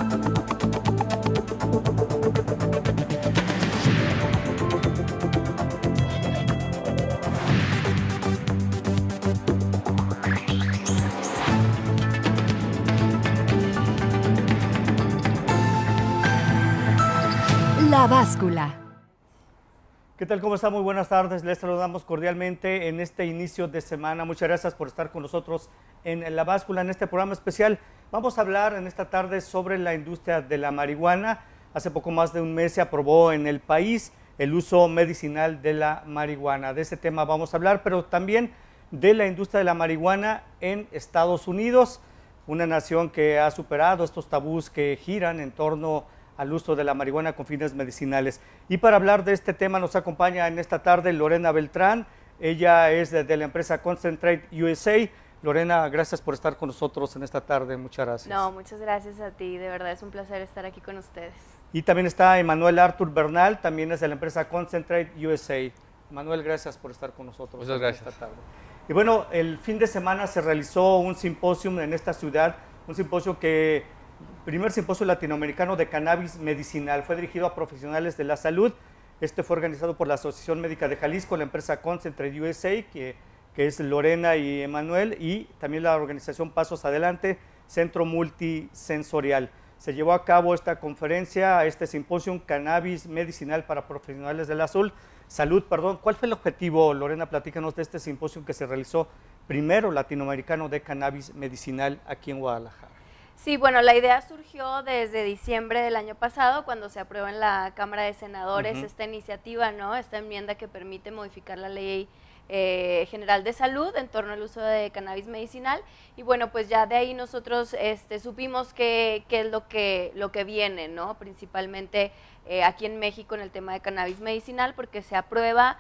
La Báscula. ¿Qué tal? ¿Cómo está? Muy buenas tardes. Les saludamos cordialmente en este inicio de semana. Muchas gracias por estar con nosotros en La Báscula, en este programa especial. Vamos a hablar en esta tarde sobre la industria de la marihuana. Hace poco más de un mes se aprobó en el país el uso medicinal de la marihuana. De ese tema vamos a hablar, pero también de la industria de la marihuana en Estados Unidos, una nación que ha superado estos tabús que giran en torno al uso de la marihuana con fines medicinales. Y para hablar de este tema nos acompaña en esta tarde Lorena Beltrán. Ella es de la empresa Concentrate USA. Lorena, gracias por estar con nosotros en esta tarde. Muchas gracias. No, muchas gracias a ti. De verdad es un placer estar aquí con ustedes. Y también está Emanuel Arthur Bernal, también es de la empresa Concentrate USA. Emanuel, gracias por estar con nosotros. Muchas gracias. Esta tarde. Y bueno, el fin de semana se realizó un simposio en esta ciudad, un simposio primer simposio latinoamericano de cannabis medicinal. Fue dirigido a profesionales de la salud. Este fue organizado por la Asociación Médica de Jalisco, la empresa Concentrate USA, que es Lorena y Emanuel, y también la organización Pasos Adelante, Centro Multisensorial. Se llevó a cabo esta conferencia, este simposio Cannabis Medicinal para Profesionales de la Salud. ¿Cuál fue el objetivo, Lorena? Platícanos de este simposio que se realizó primero latinoamericano de cannabis medicinal aquí en Guadalajara. Sí, bueno, la idea surgió desde diciembre del año pasado, cuando se aprueba en la Cámara de Senadores esta iniciativa, ¿no? Esta enmienda que permite modificar la Ley General de Salud en torno al uso de cannabis medicinal. Y bueno, pues ya de ahí nosotros supimos qué es lo que viene, ¿no? Principalmente aquí en México en el tema de cannabis medicinal, porque se aprueba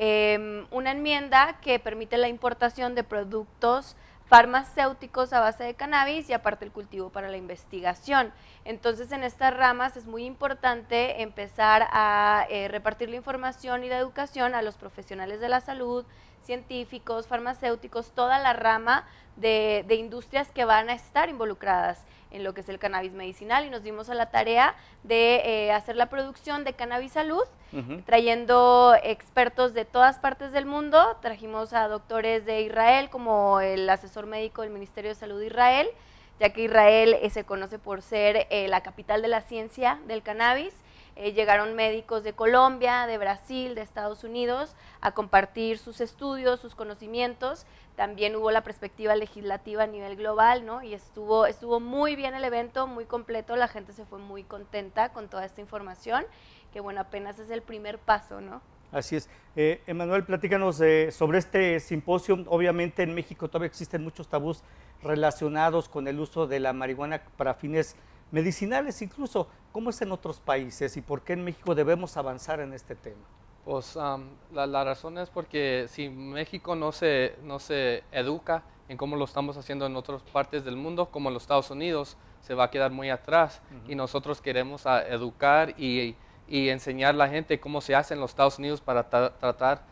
una enmienda que permite la importación de productos farmacéuticos a base de cannabis y aparte el cultivo para la investigación. Entonces, en estas ramas es muy importante empezar a repartir la información y la educación a los profesionales de la salud, científicos, farmacéuticos, toda la rama de industrias que van a estar involucradas en lo que es el cannabis medicinal, y nos dimos a la tarea de hacer la producción de Cannabis Salud, trayendo expertos de todas partes del mundo. Trajimos a doctores de Israel como el asesor médico del Ministerio de Salud de Israel, ya que Israel se conoce por ser la capital de la ciencia del cannabis. Llegaron médicos de Colombia, de Brasil, de Estados Unidos a compartir sus estudios, sus conocimientos. También hubo la perspectiva legislativa a nivel global, ¿no? Y estuvo muy bien el evento, muy completo. La gente se fue muy contenta con toda esta información, que bueno, apenas es el primer paso, ¿no? Así es. Emanuel, platícanos sobre este simposio. Obviamente en México todavía existen muchos tabús relacionados con el uso de la marihuana para fines medicinales, incluso. ¿Cómo es en otros países y por qué en México debemos avanzar en este tema? Pues la razón es porque si México no se educa en cómo lo estamos haciendo en otras partes del mundo, como en los Estados Unidos, se va a quedar muy atrás. Y nosotros queremos educar y enseñar a la gente cómo se hace en los Estados Unidos para tratar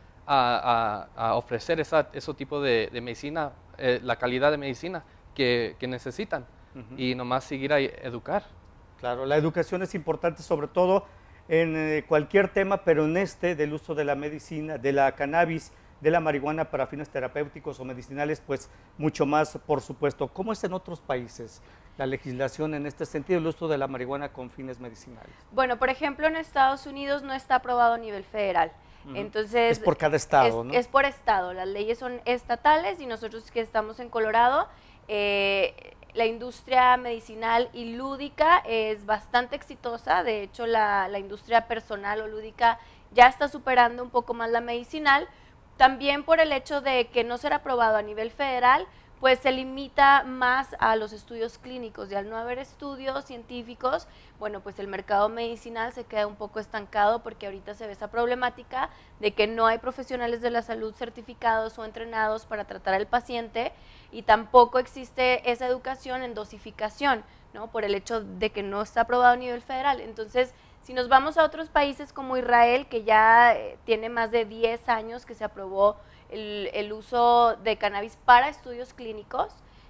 a ofrecer ese tipo de medicina, la calidad de medicina que necesitan, y nomás seguir a educar. Claro, la educación es importante, sobre todo en cualquier tema, pero en del uso de la medicina, de la cannabis, de la marihuana para fines terapéuticos o medicinales, pues mucho más, por supuesto. ¿Cómo es en otros países la legislación en este sentido, el uso de la marihuana con fines medicinales? Bueno, por ejemplo, en Estados Unidos no está aprobado a nivel federal. Entonces, es por cada estado, ¿no? Es por estado, las leyes son estatales, y nosotros que estamos en Colorado, la industria medicinal y lúdica es bastante exitosa. De hecho, la industria personal o lúdica ya está superando un poco más la medicinal, también por el hecho de que no será aprobado a nivel federal, pues se limita más a los estudios clínicos, y al no haber estudios científicos, bueno, pues el mercado medicinal se queda un poco estancado, porque ahorita se ve esa problemática de que no hay profesionales de la salud certificados o entrenados para tratar al paciente, y tampoco existe esa educación en dosificación, ¿no? Por el hecho de que no está aprobado a nivel federal. Entonces, si nos vamos a otros países como Israel, que ya tiene más de 10 años que se aprobó el uso de cannabis para estudios clínicos,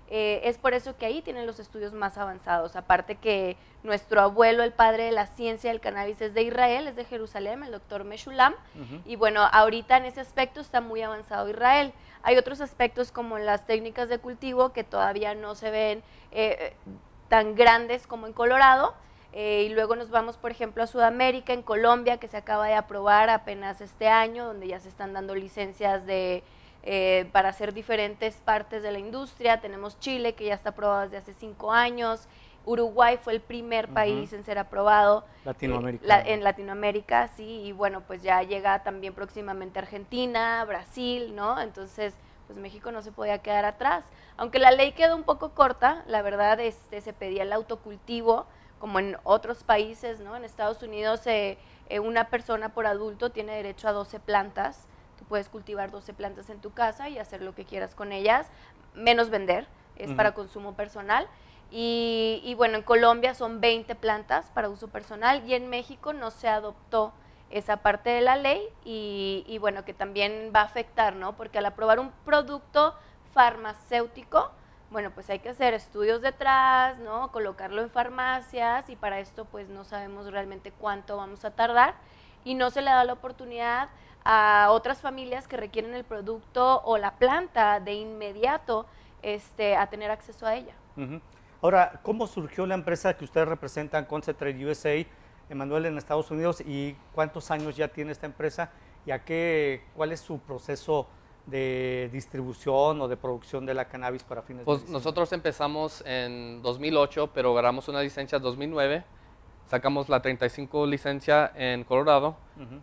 Es por eso que ahí tienen los estudios más avanzados. Aparte que nuestro abuelo, el padre de la ciencia del cannabis, es de Israel, es de Jerusalén, el doctor Meshulam. Y bueno, ahorita en ese aspecto está muy avanzado Israel. Hay otros aspectos como las técnicas de cultivo que todavía no se ven tan grandes como en Colorado. Y luego nos vamos, por ejemplo, a Sudamérica, en Colombia, que se acaba de aprobar apenas este año, donde ya se están dando licencias para hacer diferentes partes de la industria. Tenemos Chile, que ya está aprobado desde hace 5 años. Uruguay fue el primer país en ser aprobado en Latinoamérica, sí, y bueno, pues ya llega también próximamente Argentina, Brasil, ¿no? Entonces, pues México no se podía quedar atrás. Aunque la ley quedó un poco corta, la verdad, se pedía el autocultivo, como en otros países, ¿no? En Estados Unidos, una persona por adulto tiene derecho a 12 plantas. Tú puedes cultivar 12 plantas en tu casa y hacer lo que quieras con ellas, menos vender, es para consumo personal. Y bueno, en Colombia son 20 plantas para uso personal, y en México no se adoptó esa parte de la ley, y bueno, que también va a afectar, ¿no? Porque al aprobar un producto farmacéutico, bueno, pues hay que hacer estudios detrás, ¿no? Colocarlo en farmacias, y para esto pues no sabemos realmente cuánto vamos a tardar, y no se le da la oportunidad a otras familias que requieren el producto o la planta de inmediato a tener acceso a ella. Ahora, ¿cómo surgió la empresa que ustedes representan, Concentrate USA, Emanuel, en Estados Unidos, y cuántos años ya tiene esta empresa, y cuál es su proceso de distribución o de producción de la cannabis para fines medicinales? Nosotros empezamos en 2008, pero agarramos una licencia en 2009, sacamos la 35 licencia en Colorado,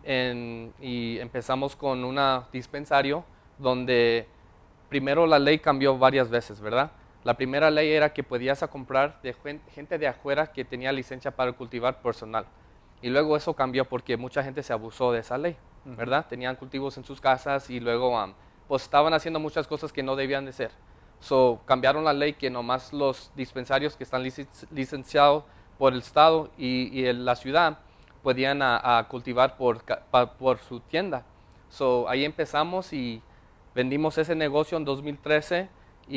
y empezamos con un dispensario donde primero la ley cambió varias veces, ¿verdad? La primera ley era que podías comprar de gente de afuera que tenía licencia para cultivar personal. Y luego eso cambió porque mucha gente se abusó de esa ley, ¿verdad? Tenían cultivos en sus casas y luego pues estaban haciendo muchas cosas que no debían de ser. Cambiaron la ley que nomás los dispensarios que están licenciados por el estado y la ciudad podían cultivar por su tienda. Ahí empezamos y vendimos ese negocio en 2013,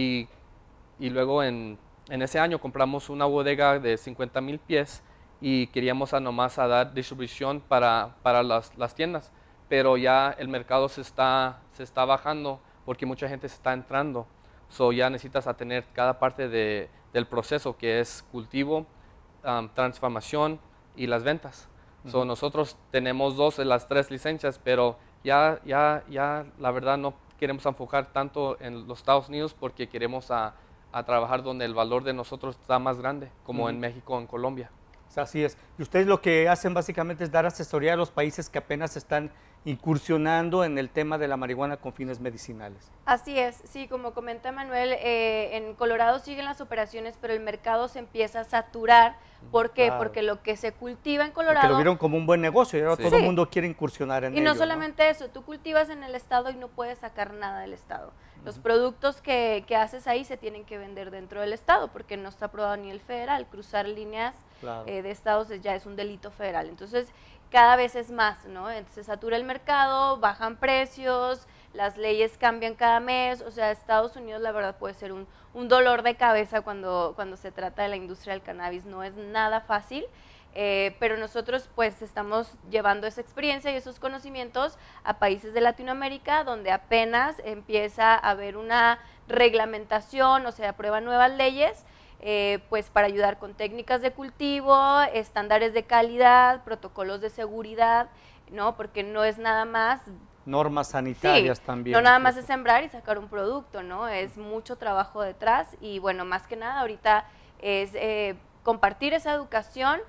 y luego en ese año compramos una bodega de 50,000 pies y queríamos nomás dar distribución para las tiendas, pero ya el mercado se está bajando porque mucha gente se está entrando. Ya necesitas tener cada parte del proceso, que es cultivo, transformación y las ventas. Nosotros tenemos 2 de las 3 licencias, pero ya la verdad no queremos enfocar tanto en los Estados Unidos porque queremos a trabajar donde el valor de nosotros está más grande, como en México o en Colombia. Así es. Y ustedes lo que hacen básicamente es dar asesoría a los países que apenas están incursionando en el tema de la marihuana con fines medicinales. Así es, sí, como comenta Manuel, en Colorado siguen las operaciones, pero el mercado se empieza a saturar. ¿Por qué? Claro. Porque lo que se cultiva en Colorado... Porque lo vieron como un buen negocio y ahora todo el mundo quiere incursionar en ello. Y no solamente eso, tú cultivas en el estado y no puedes sacar nada del estado. Los productos que haces ahí se tienen que vender dentro del estado porque no está aprobado ni el federal. Cruzar líneas de estados ya es un delito federal. Entonces, cada vez es más, ¿no? Entonces, satura el mercado, bajan precios, las leyes cambian cada mes. O sea, Estados Unidos, la verdad, puede ser un dolor de cabeza cuando se trata de la industria del cannabis. No es nada fácil. Pero nosotros pues estamos llevando esa experiencia y esos conocimientos a países de Latinoamérica donde apenas empieza a haber una reglamentación o se aprueban nuevas leyes, pues para ayudar con técnicas de cultivo, estándares de calidad, protocolos de seguridad, ¿no? Porque no es nada más... Normas sanitarias también. No nada más es sembrar y sacar un producto, ¿no? Es mucho trabajo detrás y bueno, más que nada ahorita es compartir esa educación,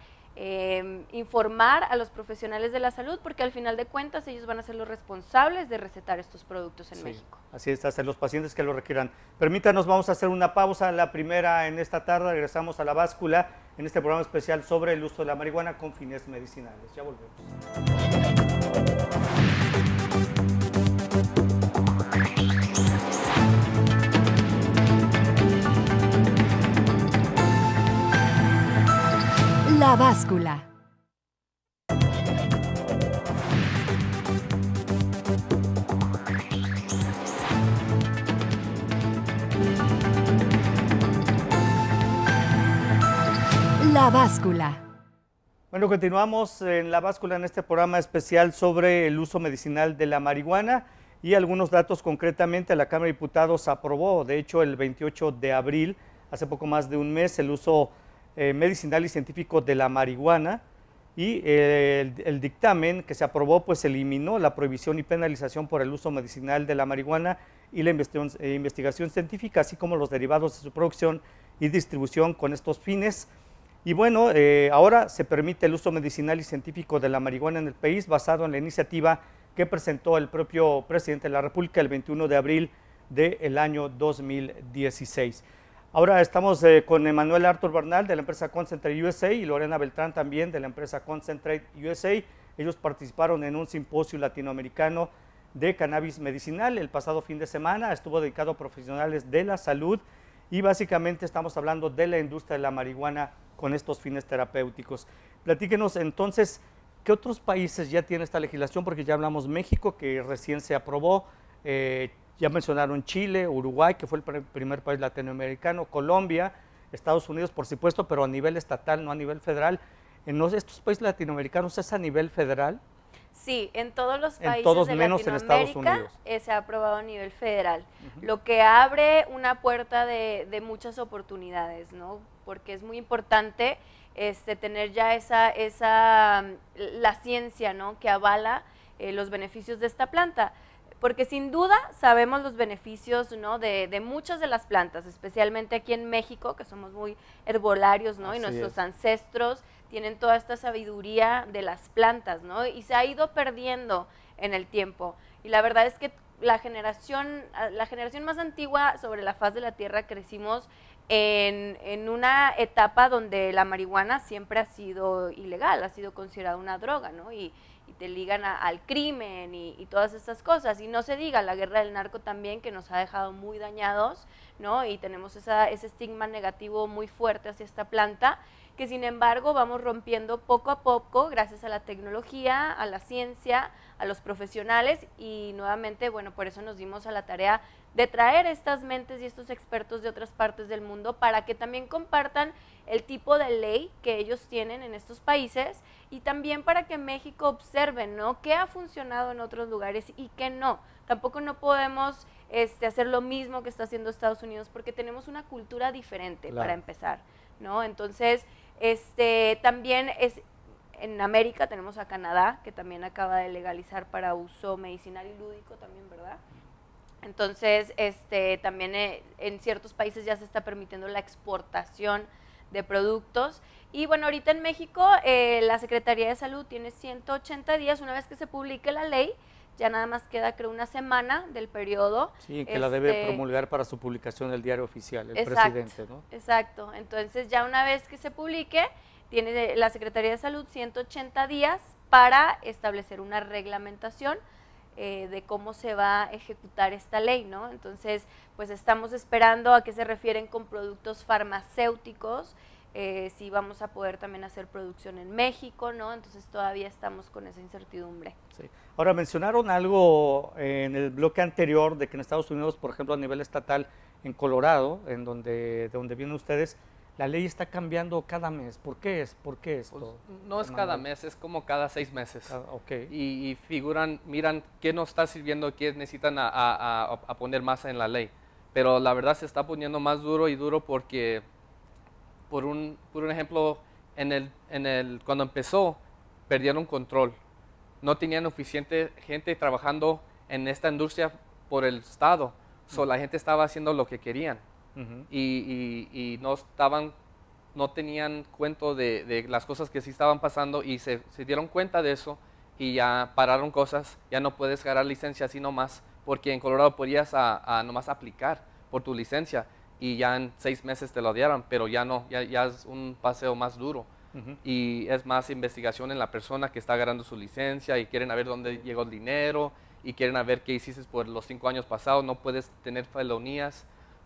informar a los profesionales de la salud, porque al final de cuentas ellos van a ser los responsables de recetar estos productos en México. Así es, hacer los pacientes que lo requieran. Permítanos, vamos a hacer una pausa, la primera en esta tarde. Regresamos a La Báscula en este programa especial sobre el uso de la marihuana con fines medicinales. Ya volvemos. La Báscula. La Báscula. Bueno, continuamos en La Báscula en este programa especial sobre el uso medicinal de la marihuana y algunos datos. Concretamente, la Cámara de Diputados aprobó, de hecho, el 28 de abril, hace poco más de un mes, el uso medicinal y científico de la marihuana, y el dictamen que se aprobó pues eliminó la prohibición y penalización por el uso medicinal de la marihuana y la investigación científica, así como los derivados de su producción y distribución con estos fines. Y bueno, ahora se permite el uso medicinal y científico de la marihuana en el país, basado en la iniciativa que presentó el propio presidente de la República el 21 de abril del año 2016. Ahora estamos con Emanuel Arthur Bernal de la empresa Concentrate USA y Lorena Beltrán también de la empresa Concentrate USA. Ellos participaron en un simposio latinoamericano de cannabis medicinal el pasado fin de semana. Estuvo dedicado a profesionales de la salud y básicamente estamos hablando de la industria de la marihuana con estos fines terapéuticos. Platíquenos entonces, ¿qué otros países ya tienen esta legislación? Porque ya hablamos México, que recién se aprobó, ya mencionaron Chile, Uruguay, que fue el primer país latinoamericano, Colombia, Estados Unidos, por supuesto, pero a nivel estatal, no a nivel federal. ¿En estos países latinoamericanos es a nivel federal? Sí, en todos los países en todos, de menos en Estados Unidos. Se ha aprobado a nivel federal, lo que abre una puerta de muchas oportunidades, ¿no? Porque es muy importante tener ya la ciencia, ¿no?, que avala los beneficios de esta planta. Porque sin duda sabemos los beneficios, ¿no?, de muchas de las plantas, especialmente aquí en México, que somos muy herbolarios, ¿no? Y nuestros ancestros tienen toda esta sabiduría de las plantas, ¿no? Y se ha ido perdiendo en el tiempo. Y la verdad es que la generación más antigua sobre la faz de la Tierra crecimos en una etapa donde la marihuana siempre ha sido ilegal, ha sido considerada una droga, ¿no? Y te ligan al crimen y todas estas cosas. Y no se diga, la guerra del narco también, que nos ha dejado muy dañados, ¿no? Y tenemos ese estigma negativo muy fuerte hacia esta planta, que sin embargo vamos rompiendo poco a poco gracias a la tecnología, a la ciencia, a los profesionales, y nuevamente, bueno, por eso nos dimos a la tarea de traer estas mentes y estos expertos de otras partes del mundo para que también compartan el tipo de ley que ellos tienen en estos países, y también para que México observe, ¿no?, qué ha funcionado en otros lugares y qué no. Tampoco no podemos hacer lo mismo que está haciendo Estados Unidos, porque tenemos una cultura diferente, claro, para empezar, ¿no? Entonces, también en América tenemos a Canadá, que también acaba de legalizar para uso medicinal y lúdico también, ¿verdad? Entonces, también en ciertos países ya se está permitiendo la exportación de productos. Y bueno, ahorita en México la Secretaría de Salud tiene 180 días, una vez que se publique la ley, ya nada más queda, creo, una semana del periodo. Sí, que la debe promulgar para su publicación en el diario oficial, el presidente, ¿no? Exacto, entonces ya una vez que se publique, tiene la Secretaría de Salud 180 días para establecer una reglamentación de cómo se va a ejecutar esta ley, ¿no? Entonces, pues estamos esperando a qué se refieren con productos farmacéuticos, si vamos a poder también hacer producción en México, ¿no? Entonces todavía estamos con esa incertidumbre. Sí. Ahora, mencionaron algo en el bloque anterior de que en Estados Unidos, por ejemplo, a nivel estatal, en Colorado, de donde vienen ustedes, la ley está cambiando cada mes. ¿Por qué esto? Pues no es cada mes, es como cada 6 meses. Okay. Y miran qué nos está sirviendo, qué necesitan a poner más en la ley. Pero la verdad se está poniendo más duro y duro porque, por un ejemplo, cuando empezó, perdieron control. No tenían suficiente gente trabajando en esta industria por el Estado. La gente estaba haciendo lo que querían. Y no tenían cuenta de las cosas que sí estaban pasando, y se dieron cuenta de eso y ya pararon cosas. Ya no puedes ganar licencia así nomás, porque en Colorado podías nomás aplicar por tu licencia y ya en 6 meses te lo dieron, pero ya no, ya es un paseo más duro. Y es más investigación en la persona que está agarrando su licencia, y quieren saber dónde llegó el dinero, y quieren saber qué hiciste por los 5 años pasados. No puedes tener felonías.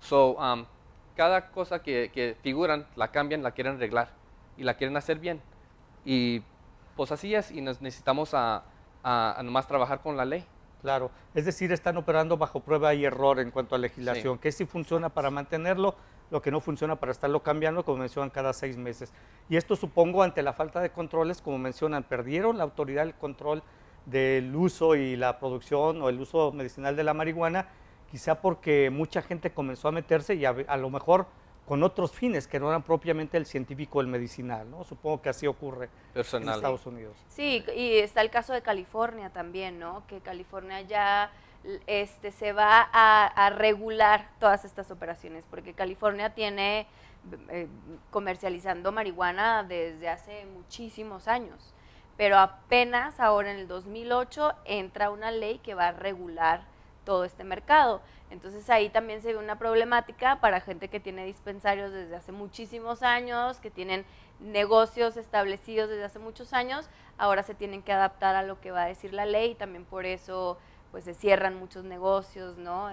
Cada cosa que figuran, la cambian, la quieren arreglar y la quieren hacer bien. Y pues así es, y necesitamos nomás trabajar con la ley. Claro, es decir, están operando bajo prueba y error en cuanto a legislación, sí, que sí funciona para mantenerlo, lo que no funciona para estarlo cambiando, como mencionan, cada 6 meses. Y esto supongo ante la falta de controles, como mencionan, perdieron la autoridad del control del uso y la producción o el uso medicinal de la marihuana, quizá porque mucha gente comenzó a meterse y a lo mejor con otros fines que no eran propiamente el científico o el medicinal, ¿no? Supongo que así ocurre en Estados Unidos. Sí, y está el caso de California también, ¿no? Que California ya se va a regular todas estas operaciones, porque California tiene comercializando marihuana desde hace muchísimos años, pero apenas ahora en el 2008 entra una ley que va a regular todo este mercado. Entonces ahí también se ve una problemática para gente que tiene dispensarios desde hace muchísimos años, que tienen negocios establecidos desde hace muchos años, ahora se tienen que adaptar a lo que va a decir la ley, y también por eso pues se cierran muchos negocios, ¿no?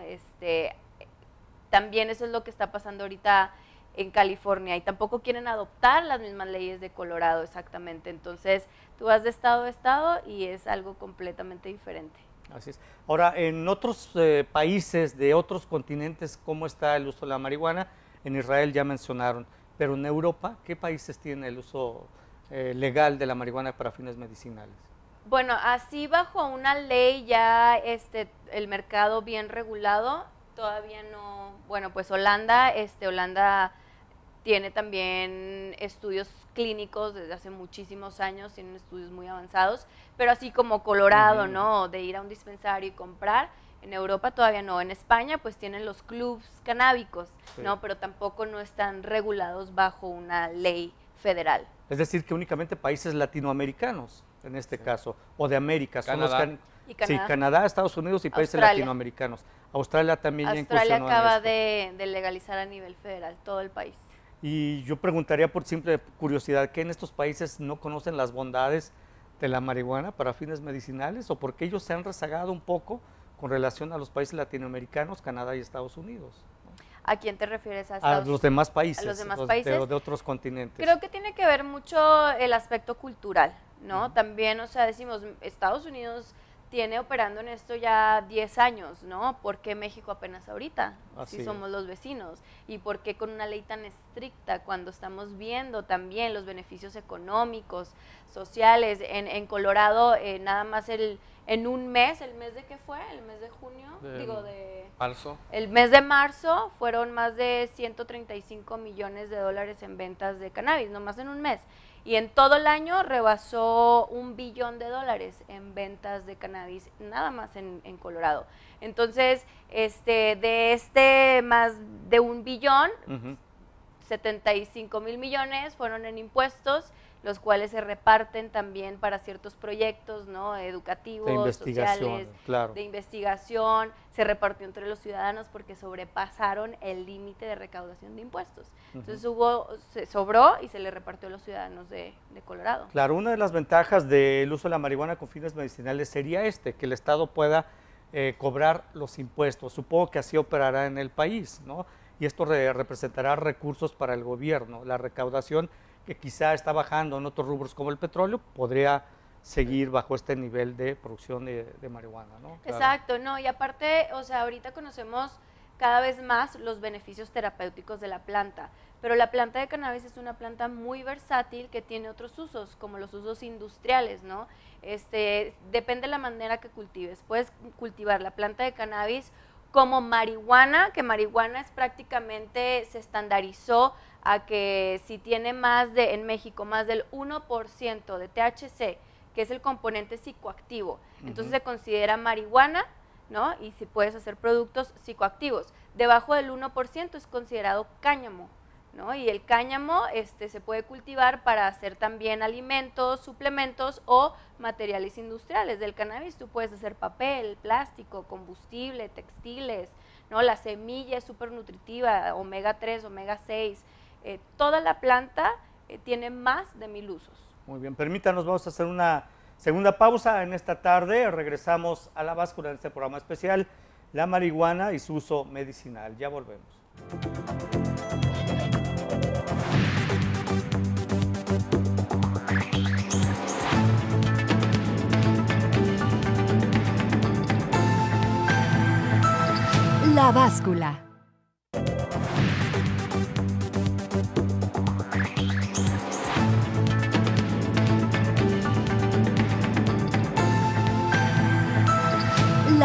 También eso es lo que está pasando ahorita en California, y tampoco quieren adoptar las mismas leyes de Colorado exactamente. Entonces tú vas de estado a estado y es algo completamente diferente. Así es. Ahora, en otros países de otros continentes, ¿cómo está el uso de la marihuana? En Israel ya mencionaron, pero en Europa, ¿qué países tienen el uso legal de la marihuana para fines medicinales? Bueno, así bajo una ley ya el mercado bien regulado, todavía no. Bueno, pues Holanda tiene también estudios clínicos desde hace muchísimos años, tienen estudios muy avanzados, pero así como Colorado, ¿no? De ir a un dispensario y comprar, en Europa todavía no. En España pues tienen los clubs canábicos, sí, ¿no? Pero tampoco no están regulados bajo una ley federal. Es decir, que únicamente países latinoamericanos, en este caso, o de América, son los y Canadá. Sí, Canadá, Estados Unidos y países latinoamericanos. Australia también ya incursionó en esto. Australia acaba de legalizar a nivel federal todo el país. Y yo preguntaría por simple curiosidad, ¿que en estos países no conocen las bondades de la marihuana para fines medicinales, o porque ellos se han rezagado un poco con relación a los países latinoamericanos, Canadá y Estados Unidos? ¿A quién te refieres? A los demás países, a los demás países de otros continentes. Creo que tiene que ver mucho el aspecto cultural, ¿no? También, o sea, decimos, Estados Unidos tiene operando en esto ya 10 años, ¿no? ¿Por qué México apenas ahorita? Si somos los vecinos. ¿Y por qué con una ley tan estricta cuando estamos viendo también los beneficios económicos, sociales? En Colorado, nada más en un mes, ¿el mes de qué fue? ¿El mes de junio? Marzo. El mes de marzo fueron más de 135 millones de dólares en ventas de cannabis, nomás en un mes. Y en todo el año rebasó $1 billón en ventas de cannabis, nada más en Colorado. Entonces, de más de $1 billón, 75 mil millones fueron en impuestos, los cuales se reparten también para ciertos proyectos, ¿no? Educativos, sociales, claro, de investigación, se repartió entre los ciudadanos porque sobrepasaron el límite de recaudación de impuestos. Entonces se sobró y se le repartió a los ciudadanos de Colorado. Claro, una de las ventajas del uso de la marihuana con fines medicinales sería que el Estado pueda cobrar los impuestos. Supongo que así operará en el país, ¿no? Y esto representará recursos para el gobierno. La recaudación, que quizá está bajando en otros rubros como el petróleo, podría seguir bajo este nivel de producción de marihuana, ¿no? Claro. Exacto, no, y aparte, o sea, ahorita conocemos cada vez más los beneficios terapéuticos de la planta, pero la planta de cannabis es una planta muy versátil que tiene otros usos, como los usos industriales, ¿no? Depende de la manera que cultives. Puedes cultivar la planta de cannabis como marihuana, que marihuana es prácticamente, se estandarizó a que si tiene en México más del 1% de THC, que es el componente psicoactivo, entonces se considera marihuana, ¿no? Y si puedes hacer productos psicoactivos. Debajo del 1% es considerado cáñamo, ¿no? Y el cáñamo se puede cultivar para hacer también alimentos, suplementos o materiales industriales. Del cannabis tú puedes hacer papel, plástico, combustible, textiles, ¿no? La semilla es súper nutritiva, omega 3, omega 6. Toda la planta tiene más de 1000 usos. Muy bien, permítanos, vamos a hacer una segunda pausa en esta tarde. Regresamos a La Báscula en este programa especial, la marihuana y su uso medicinal. Ya volvemos. La Báscula.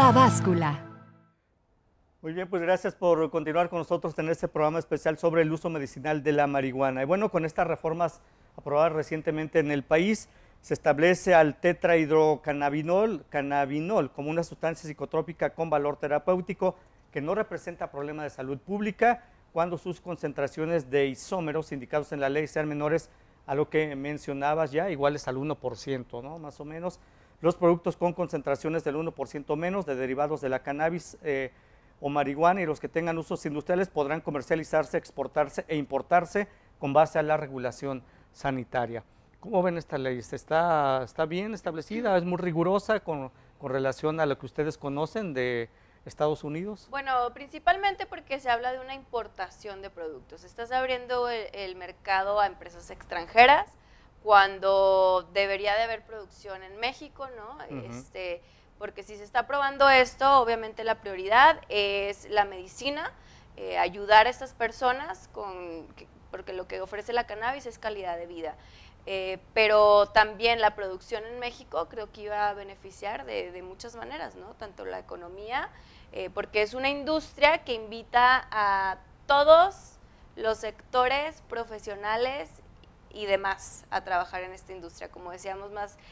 La Báscula. Muy bien, pues gracias por continuar con nosotros en este programa especial sobre el uso medicinal de la marihuana. Y bueno, con estas reformas aprobadas recientemente en el país, se establece al tetrahidrocannabinol como una sustancia psicotrópica con valor terapéutico que no representa problema de salud pública cuando sus concentraciones de isómeros indicados en la ley sean menores a lo que mencionabas ya, iguales al 1%, ¿no? Más o menos. Los productos con concentraciones del 1% menos de derivados de la cannabis o marihuana y los que tengan usos industriales podrán comercializarse, exportarse e importarse con base a la regulación sanitaria. ¿Cómo ven esta ley? ¿Está bien establecida? ¿Es muy rigurosa con relación a lo que ustedes conocen de Estados Unidos? Bueno, principalmente porque se habla de una importación de productos. Estás abriendo el mercado a empresas extranjeras cuando debería de haber producción en México, ¿no? Porque si se está probando esto, obviamente la prioridad es la medicina, ayudar a estas personas, porque lo que ofrece la cannabis es calidad de vida. Pero también la producción en México creo que iba a beneficiar de muchas maneras, ¿no? Tanto la economía, porque es una industria que invita a todos los sectores profesionales y demás a trabajar en esta industria, como decíamos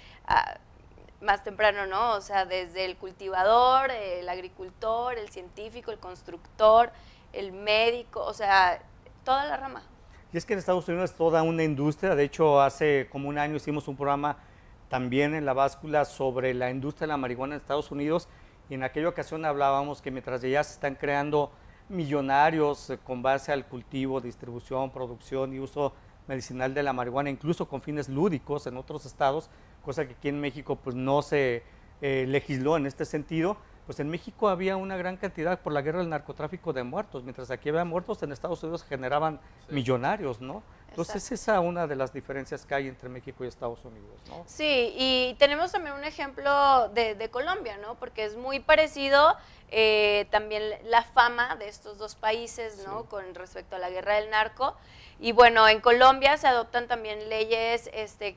más temprano, ¿no? O sea, desde el cultivador, el agricultor, el científico, el constructor, el médico, o sea, toda la rama. Y es que en Estados Unidos es toda una industria. De hecho, hace como un año hicimos un programa también en La Báscula sobre la industria de la marihuana en Estados Unidos, y en aquella ocasión hablábamos que mientras ya se están creando millonarios con base al cultivo, distribución, producción y uso medicinal de la marihuana, incluso con fines lúdicos en otros estados, cosa que aquí en México pues no se legisló en este sentido. Pues en México había una gran cantidad por la guerra del narcotráfico de muertos, mientras aquí había muertos, en Estados Unidos generaban millonarios, ¿no? Entonces esa es una de las diferencias que hay entre México y Estados Unidos, ¿no? Sí, y tenemos también un ejemplo de Colombia, ¿no? Porque es muy parecido también la fama de estos dos países, ¿no? Sí. Con respecto a la guerra del narco. Y bueno, en Colombia se adoptan también leyes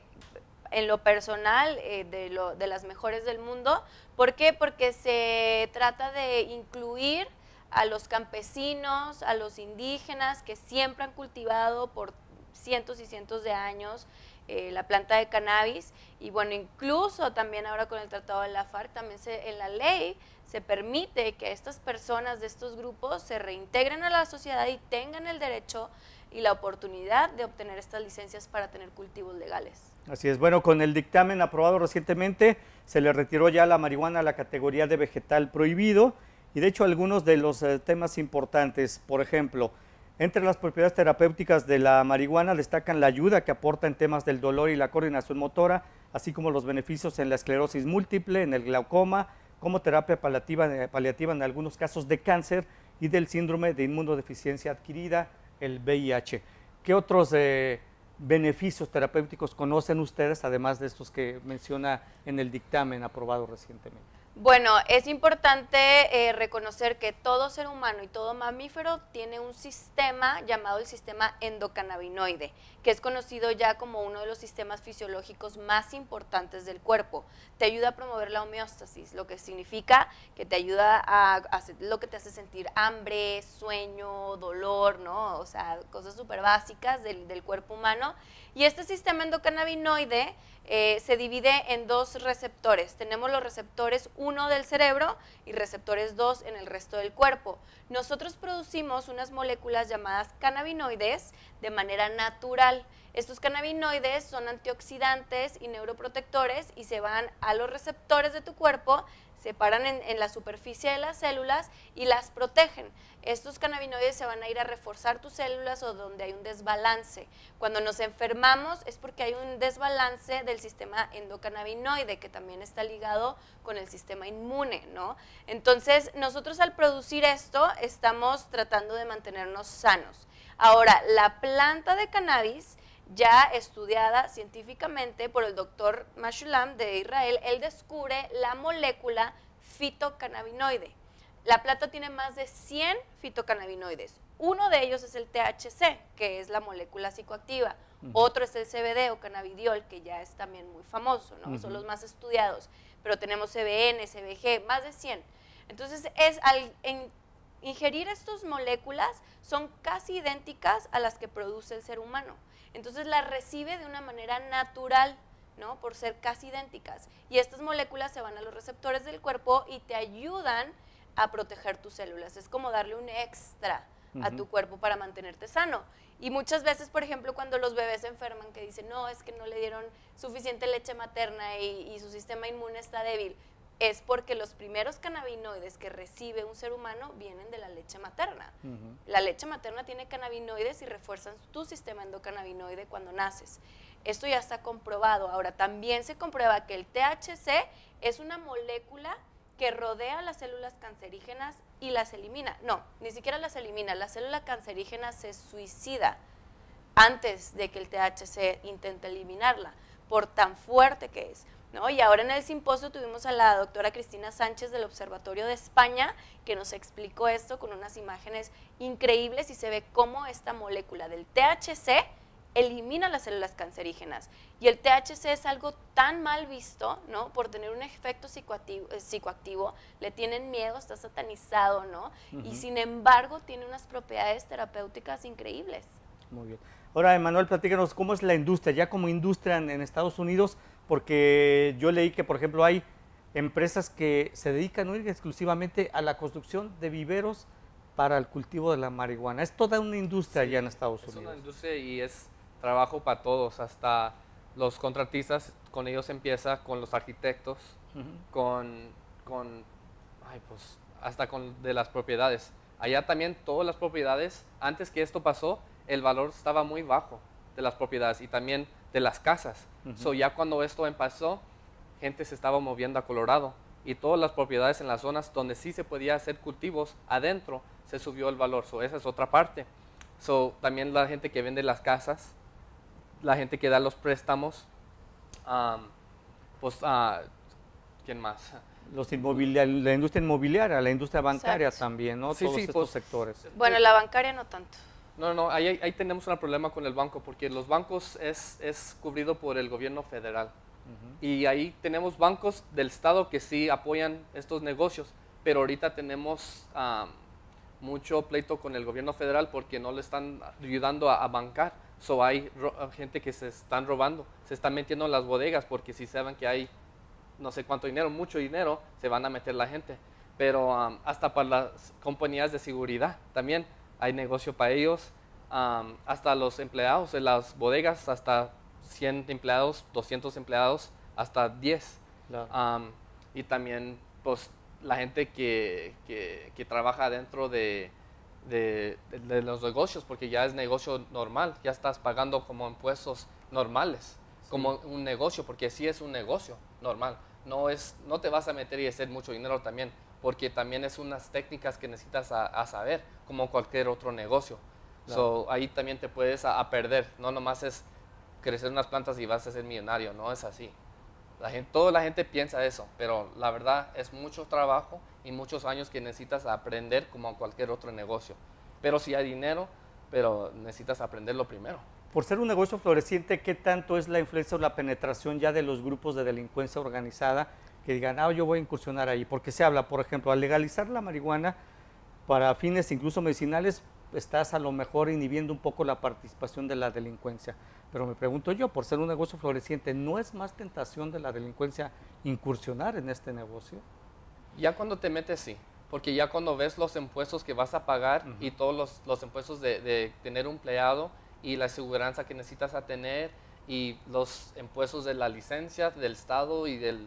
en lo personal, de las mejores del mundo. ¿Por qué? Porque se trata de incluir a los campesinos, a los indígenas que siempre han cultivado por cientos y cientos de años la planta de cannabis. Y bueno, incluso también ahora con el Tratado de la FARC, también en la ley se permite que estas personas de estos grupos se reintegren a la sociedad y tengan el derecho y la oportunidad de obtener estas licencias para tener cultivos legales. Así es. Bueno, con el dictamen aprobado recientemente se le retiró ya la marihuana a la categoría de vegetal prohibido, y de hecho algunos de los temas importantes, por ejemplo, entre las propiedades terapéuticas de la marihuana destacan la ayuda que aporta en temas del dolor y la coordinación motora, así como los beneficios en la esclerosis múltiple, en el glaucoma, como terapia paliativa en algunos casos de cáncer y del síndrome de inmunodeficiencia adquirida, el VIH. ¿Qué otros beneficios terapéuticos conocen ustedes, además de estos que menciona en el dictamen aprobado recientemente? Bueno, es importante reconocer que todo ser humano y todo mamífero tiene un sistema llamado el sistema endocannabinoide, que es conocido ya como uno de los sistemas fisiológicos más importantes del cuerpo. Te ayuda a promover la homeostasis, lo que significa que te ayuda a hacer lo que te hace sentir hambre, sueño, dolor, ¿no? O sea, cosas súper básicas del cuerpo humano. Y este sistema endocannabinoide se divide en dos receptores. Tenemos los receptores 1 del cerebro y receptores 2 en el resto del cuerpo. Nosotros producimos unas moléculas llamadas cannabinoides de manera natural. Estos cannabinoides son antioxidantes y neuroprotectores y se van a los receptores de tu cuerpo, se paran en la superficie de las células y las protegen. Estos cannabinoides se van a ir a reforzar tus células o donde hay un desbalance. Cuando nos enfermamos es porque hay un desbalance del sistema endocannabinoide, que también está ligado con el sistema inmune, ¿no? Entonces, nosotros al producir esto estamos tratando de mantenernos sanos. Ahora, la planta de cannabis, ya estudiada científicamente por el doctor Meshulam de Israel, él descubre la molécula fitocannabinoide. La planta tiene más de 100 fitocannabinoides. Uno de ellos es el THC, que es la molécula psicoactiva. Otro es el CBD o cannabidiol, que ya es también muy famoso, ¿no? Son los más estudiados. Pero tenemos CBN, CBG, más de 100. Entonces, ingerir estas moléculas son casi idénticas a las que produce el ser humano. Entonces, las recibe de una manera natural, ¿no? Por ser casi idénticas. Y estas moléculas se van a los receptores del cuerpo y te ayudan a proteger tus células. Es como darle un extra a tu cuerpo para mantenerte sano. Y muchas veces, por ejemplo, cuando los bebés se enferman, que dicen, no, es que no le dieron suficiente leche materna y su sistema inmune está débil, es porque los primeros cannabinoides que recibe un ser humano vienen de la leche materna. La leche materna tiene cannabinoides y refuerzan tu sistema endocannabinoide cuando naces. Esto ya está comprobado. Ahora, también se comprueba que el THC es una molécula que rodea las células cancerígenas y las elimina. No, ni siquiera las elimina. La célula cancerígena se suicida antes de que el THC intente eliminarla, por tan fuerte que es, ¿no? Y ahora en el simposio tuvimos a la doctora Cristina Sánchez del Observatorio de España, que nos explicó esto con unas imágenes increíbles y se ve cómo esta molécula del THC elimina las células cancerígenas. Y el THC es algo tan mal visto, ¿no? Por tener un efecto psicoactivo, le tienen miedo, está satanizado, ¿no? Y sin embargo tiene unas propiedades terapéuticas increíbles. Muy bien. Ahora, Emanuel, platícanos cómo es la industria, ya como industria en Estados Unidos, porque yo leí que, por ejemplo, hay empresas que se dedican única y exclusivamente a la construcción de viveros para el cultivo de la marihuana. Es toda una industria allá en Estados Unidos. Es una industria y es trabajo para todos, hasta los contratistas, con ellos empieza, con los arquitectos, hasta con de las propiedades. Allá también todas las propiedades, antes que esto pasó, el valor estaba muy bajo de las propiedades y también de las casas. So ya cuando esto empezó, gente se estaba moviendo a Colorado y todas las propiedades en las zonas donde sí se podía hacer cultivos adentro, se subió el valor. So esa es otra parte. So también la gente que vende las casas, la gente que da los préstamos, ¿quién más? La industria inmobiliaria, la industria bancaria. Exacto. También, ¿no? Sí, todos sí, estos sectores. Bueno, la bancaria no tanto. No, ahí tenemos un problema con el banco, porque los bancos es cubrido por el gobierno federal. Y ahí tenemos bancos del estado que sí apoyan estos negocios, pero ahorita tenemos mucho pleito con el gobierno federal porque no le están ayudando a bancar. So hay gente que se están robando, se están metiendo en las bodegas porque si saben que hay no sé cuánto dinero, mucho dinero, se van a meter la gente. Pero hasta para las compañías de seguridad también hay negocio para ellos, hasta los empleados de las bodegas, hasta 100 empleados, 200 empleados, hasta 10. Claro. Y también pues la gente que trabaja dentro de los negocios, porque ya es negocio normal, ya estás pagando como impuestos normales, como un negocio, porque sí es un negocio normal. No te vas a meter y hacer mucho dinero también, porque también es unas técnicas que necesitas a saber, como cualquier otro negocio. Claro. So, ahí también te puedes a perder, no nomás es crecer unas plantas y vas a ser millonario, no es así. Toda la gente piensa eso, pero la verdad es mucho trabajo y muchos años que necesitas aprender como cualquier otro negocio. Pero sí hay dinero, pero necesitas aprenderlo primero. Por ser un negocio floreciente, ¿qué tanto es la influencia o la penetración ya de los grupos de delincuencia organizada que digan, yo voy a incursionar ahí? Porque se habla, por ejemplo, al legalizar la marihuana para fines incluso medicinales, estás a lo mejor inhibiendo un poco la participación de la delincuencia. Pero me pregunto yo, por ser un negocio floreciente, ¿no es más tentación de la delincuencia incursionar en este negocio? Ya cuando te metes, sí. Porque ya cuando ves los impuestos que vas a pagar y todos los impuestos de tener un empleado y la seguridad que necesitas a tener y los impuestos de la licencia del estado y de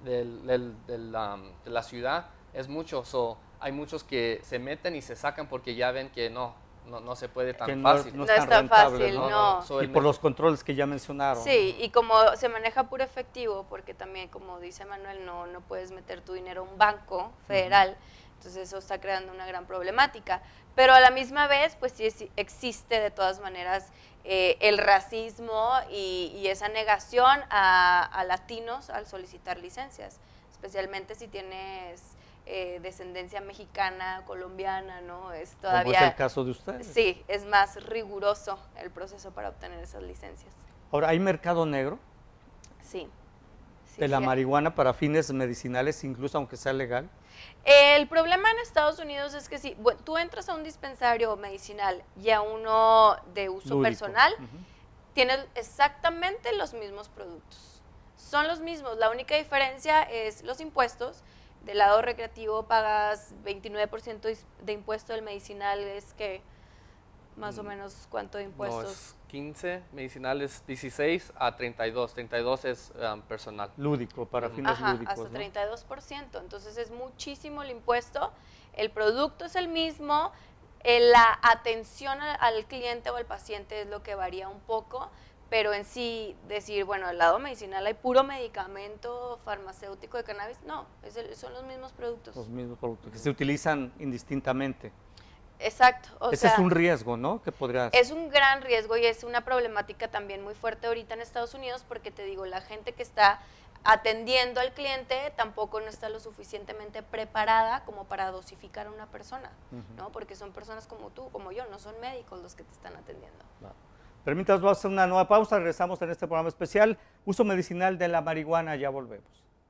la ciudad, es mucho. So, hay muchos que se meten y se sacan porque ya ven que no se puede tan fácil. No es tan fácil, no. Y por los controles que ya mencionaron. Sí, y como se maneja puro efectivo, porque también, como dice Manuel, no puedes meter tu dinero a un banco federal, entonces eso está creando una gran problemática. Pero a la misma vez, pues sí existe de todas maneras el racismo y esa negación a latinos al solicitar licencias, especialmente si tienes descendencia mexicana, colombiana, ¿no? Es todavía, ¿Cómo es el caso de ustedes? Sí, es más riguroso el proceso para obtener esas licencias. Ahora, ¿hay mercado negro? Sí, de la marihuana para fines medicinales, incluso aunque sea legal? El problema en Estados Unidos es que si tú entras a un dispensario medicinal y a uno de uso Lúdico. personal, tienes exactamente los mismos productos. Son los mismos, la única diferencia es los impuestos. Del lado recreativo pagas 29% de impuesto, del medicinal es que más o menos cuánto de impuestos. No, es 15, medicinal es 16 a 32. 32 es personal. Lúdico, para fines lúdicos, hasta ¿no? 32%, entonces es muchísimo el impuesto, el producto es el mismo, la atención al cliente o al paciente es lo que varía un poco, pero en sí decir, bueno, del lado medicinal hay puro medicamento farmacéutico de cannabis, no, son los mismos productos. Los mismos productos, que se utilizan indistintamente. Exacto. Ese es un riesgo, ¿no? Que podría... Es un gran riesgo y es una problemática también muy fuerte ahorita en Estados Unidos porque te digo, la gente que está atendiendo al cliente tampoco no está lo suficientemente preparada como para dosificar a una persona, ¿no? Porque son personas como tú, como yo, no son médicos los que te están atendiendo. Claro. Permítanos, vamos a hacer una nueva pausa, regresamos en este programa especial, uso medicinal de la marihuana, ya volvemos.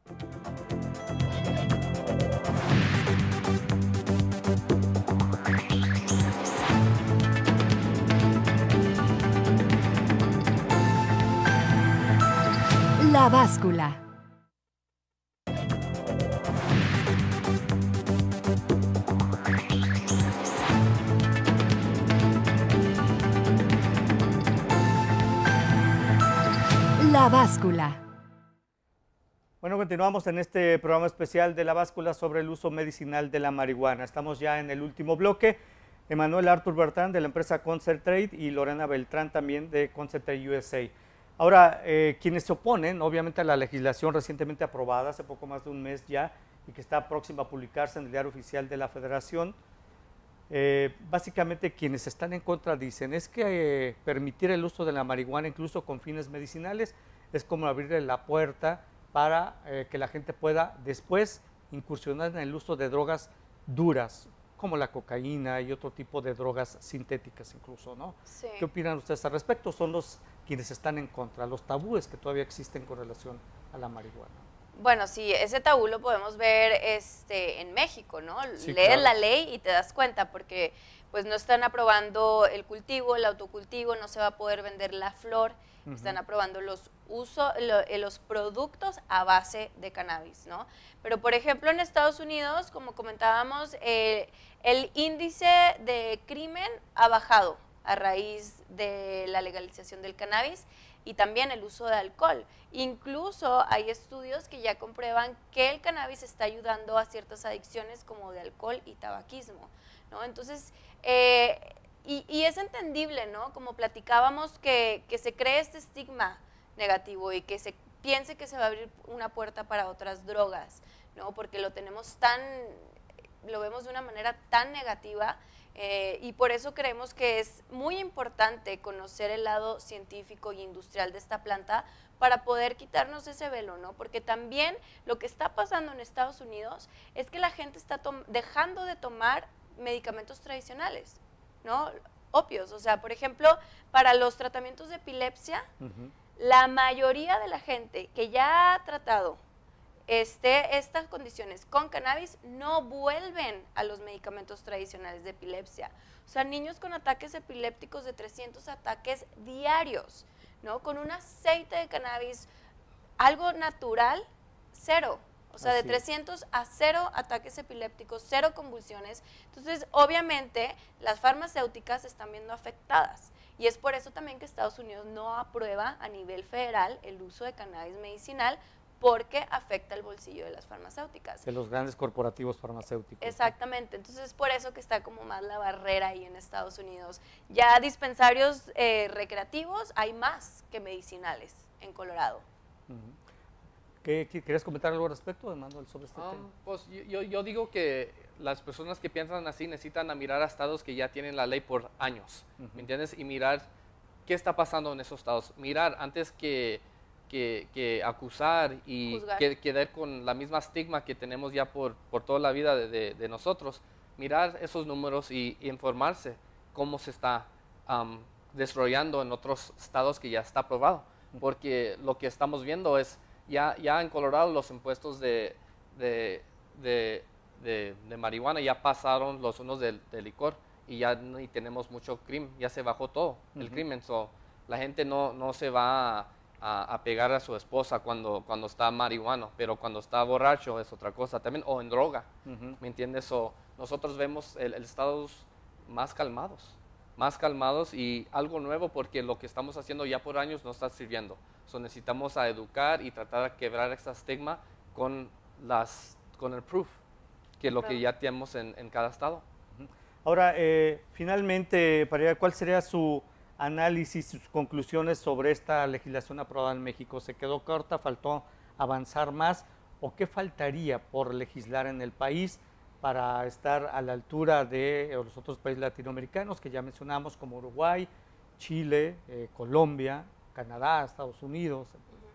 La báscula. La báscula. Bueno, continuamos en este programa especial de La Báscula sobre el uso medicinal de la marihuana. Estamos ya en el último bloque. Emanuel Artur Bertrand de la empresa Concert Trade y Lorena Beltrán también de Concert Trade USA. Ahora, quienes se oponen, obviamente, a la legislación recientemente aprobada, hace poco más de un mes ya, y que está próxima a publicarse en el Diario Oficial de la Federación, básicamente quienes están en contra dicen es que permitir el uso de la marihuana incluso con fines medicinales es como abrirle la puerta para que la gente pueda después incursionar en el uso de drogas duras como la cocaína y otro tipo de drogas sintéticas incluso, ¿no? Sí. ¿Qué opinan ustedes al respecto? Son los quienes están en contra, los tabúes que todavía existen con relación a la marihuana. Bueno, sí, ese tabú lo podemos ver en México, ¿no? Sí, Lees claro. la ley y te das cuenta, porque pues no están aprobando el cultivo, el autocultivo, no se va a poder vender la flor, están aprobando los productos a base de cannabis, ¿no? Pero, por ejemplo, en Estados Unidos, como comentábamos, el índice de crimen ha bajado a raíz de la legalización del cannabis y también el uso de alcohol. Incluso hay estudios que ya comprueban que el cannabis está ayudando a ciertas adicciones como de alcohol y tabaquismo, ¿no? Entonces, y es entendible, ¿no? Como platicábamos, que se cree este estigma negativo y que se piense que se va a abrir una puerta para otras drogas, ¿no? Porque lo vemos de una manera tan negativa. Y por eso creemos que es muy importante conocer el lado científico y industrial de esta planta para poder quitarnos ese velo, ¿no? Porque también lo que está pasando en Estados Unidos es que la gente está dejando de tomar medicamentos tradicionales, ¿no? Opios, o sea, por ejemplo, para los tratamientos de epilepsia, la mayoría de la gente que ya ha tratado estas condiciones con cannabis no vuelven a los medicamentos tradicionales de epilepsia. O sea, niños con ataques epilépticos de 300 ataques diarios, ¿no? Con un aceite de cannabis, algo natural, cero. O sea, de 300 a 0 ataques epilépticos, 0 convulsiones. Entonces, obviamente, las farmacéuticas están viendo afectadas. Y es por eso también que Estados Unidos no aprueba a nivel federal el uso de cannabis medicinal, porque afecta el bolsillo de las farmacéuticas. De los grandes corporativos farmacéuticos. Exactamente, entonces es por eso que está como más la barrera ahí en Estados Unidos. Ya dispensarios recreativos hay más que medicinales en Colorado. ¿Quieres comentar algo al respecto, Emanuel, sobre este tema? Pues yo digo que las personas que piensan así necesitan mirar a estados que ya tienen la ley por años, ¿me entiendes? Y mirar qué está pasando en esos estados. Mirar antes que acusar y quedar con la misma estigma que tenemos ya por toda la vida de nosotros, mirar esos números y informarse cómo se está desarrollando en otros estados que ya está aprobado, porque lo que estamos viendo es ya en Colorado los impuestos de marihuana ya pasaron los unos de licor y ya ni tenemos mucho crimen, ya se bajó todo el crimen. So, la gente no se va a pegar a su esposa cuando está marihuano, pero cuando está borracho es otra cosa también, o en droga, ¿me entiendes? So, nosotros vemos el estados más calmados y algo nuevo porque lo que estamos haciendo ya por años no está sirviendo. So, necesitamos a educar y tratar de quebrar este estigma con el proof, que es lo que ya tenemos en cada estado. Ahora, finalmente, ¿cuál sería su análisis, sus conclusiones sobre esta legislación aprobada en México? ¿Se quedó corta, faltó avanzar más o qué faltaría por legislar en el país para estar a la altura de los otros países latinoamericanos que ya mencionamos, como Uruguay, Chile, Colombia, Canadá, Estados Unidos?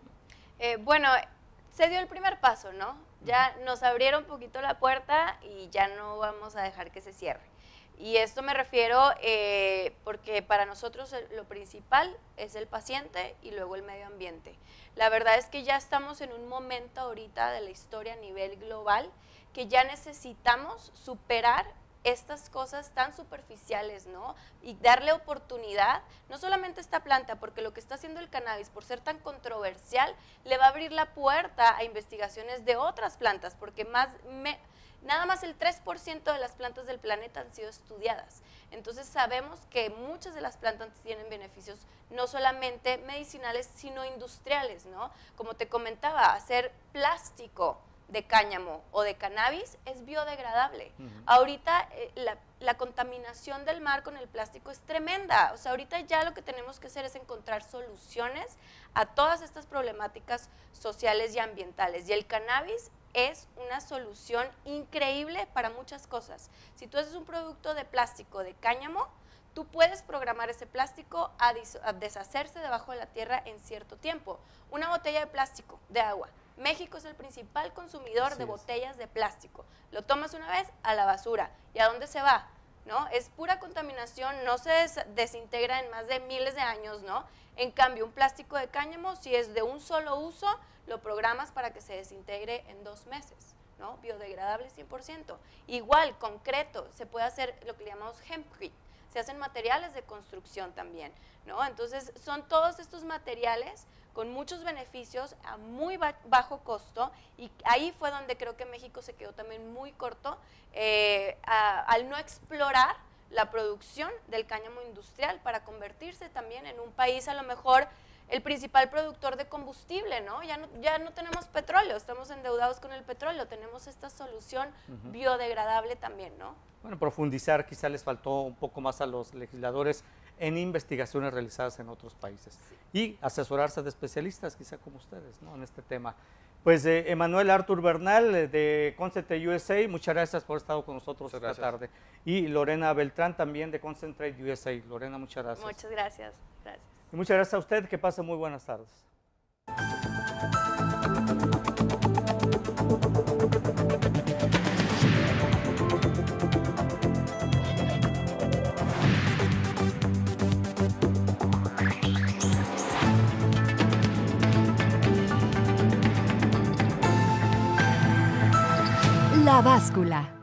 Bueno, se dio el primer paso, ¿no? Ya nos abrieron un poquito la puerta y ya no vamos a dejar que se cierre. Y esto me refiero porque para nosotros lo principal es el paciente y luego el medio ambiente. La verdad es que ya estamos en un momento ahorita de la historia a nivel global que ya necesitamos superar estas cosas tan superficiales, ¿no? Y darle oportunidad, no solamente a esta planta, porque lo que está haciendo el cannabis, por ser tan controversial, le va a abrir la puerta a investigaciones de otras plantas, porque nada más el 3% de las plantas del planeta han sido estudiadas. Entonces sabemos que muchas de las plantas tienen beneficios no solamente medicinales, sino industriales, ¿no? Como te comentaba, hacer plástico de cáñamo o de cannabis es biodegradable. Ahorita la contaminación del mar con el plástico es tremenda. O sea, ahorita ya lo que tenemos que hacer es encontrar soluciones a todas estas problemáticas sociales y ambientales. Y el cannabis es una solución increíble para muchas cosas. Si tú haces un producto de plástico, de cáñamo, tú puedes programar ese plástico a deshacerse debajo de la tierra en cierto tiempo. Una botella de plástico, de agua. México es el principal consumidor de botellas de plástico. Lo tomas una vez, a la basura. ¿Y a dónde se va? ¿No? Es pura contaminación, no se desintegra en más de miles de años, ¿no? En cambio, un plástico de cáñamo, si es de un solo uso, lo programas para que se desintegre en 2 meses, ¿no? Biodegradable 100%. Igual, concreto, se puede hacer lo que le llamamos hempcrete. Se hacen materiales de construcción también, ¿no? Entonces, son todos estos materiales con muchos beneficios a muy bajo costo, y ahí fue donde creo que México se quedó también muy corto al no explorar la producción del cáñamo industrial para convertirse también en un país a lo mejor el principal productor de combustible, ¿no? Ya no tenemos petróleo, estamos endeudados con el petróleo, tenemos esta solución biodegradable también, ¿no? Bueno, profundizar, quizá les faltó un poco más a los legisladores en investigaciones realizadas en otros países y asesorarse de especialistas, quizá como ustedes, ¿no? En este tema. Pues Emanuel Artur Bernal de Concentrate USA, muchas gracias por haber estado con nosotros esta tarde. Y Lorena Beltrán también de Concentrate USA. Lorena, muchas gracias. Muchas gracias. Y muchas gracias a usted, que pase muy buenas tardes. La báscula.